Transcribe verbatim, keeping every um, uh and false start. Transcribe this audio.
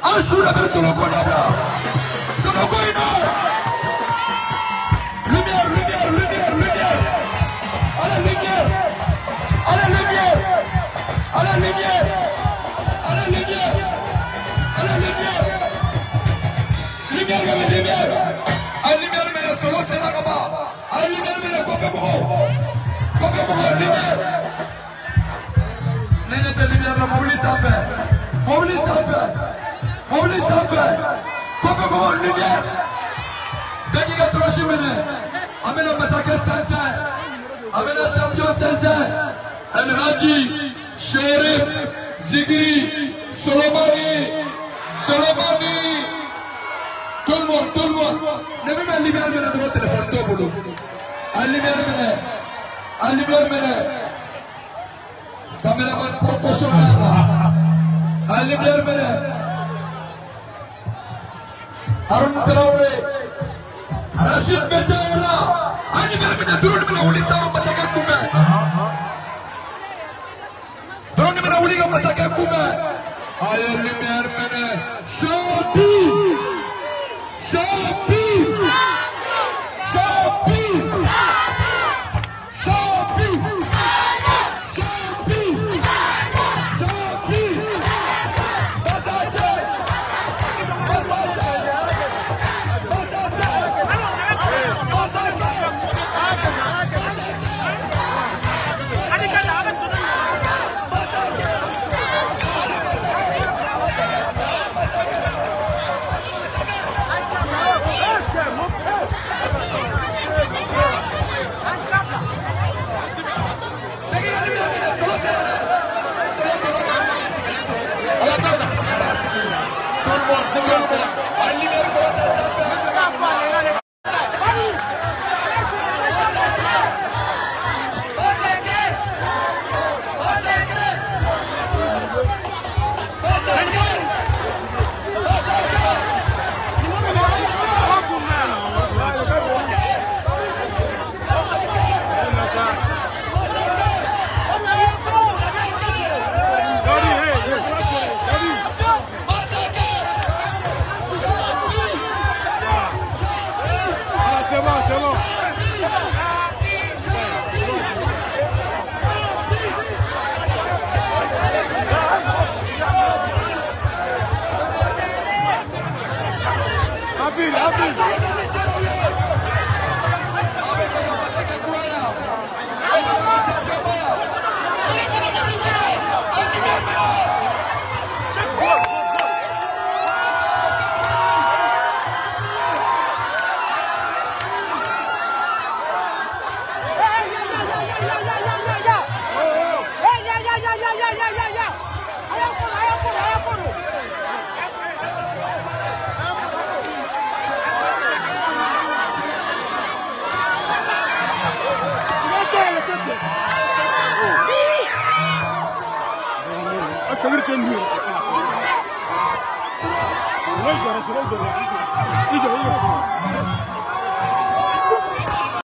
Ansura be Soloko dabla. Soloko ino. Lumière, lumière, lumière, lumière. À la lumière. À la lumière. À la lumière. À la lumière. À la lumière. Lumière, lumière, lumière. À la lumière, lumière, Soloko c'est là bas. À la lumière, lumière, Kofi Bobo. Kofi Bobo, lumière. L'année de lumière, la mobilise sans faire. Mobilise sans faire. Mobilise sans faire. Kofi Bobo, lumière. Gagné la troisième minute. Amène le massacre sincère. Amène le champion sincère. El Hadji, Shérif, Zigri, Solomani, Solomani. Tout le monde, tout le monde. Ne même pas libérer de votre téléphone, tout le monde. Libérer, libérer. Caméraman professionnel. Libérer. Arun Traoré. Rashid Bejaola. Libérer. Drone mena uli sama masakan kume. Drone mena uli sama masakan kume. Ayo libérer mena. Shabi. Shabi. Shabi. Shabi. Shabi. Shabi. Basaje. Basaje. Basaje. Basaje. Oi, cara, você vai ver.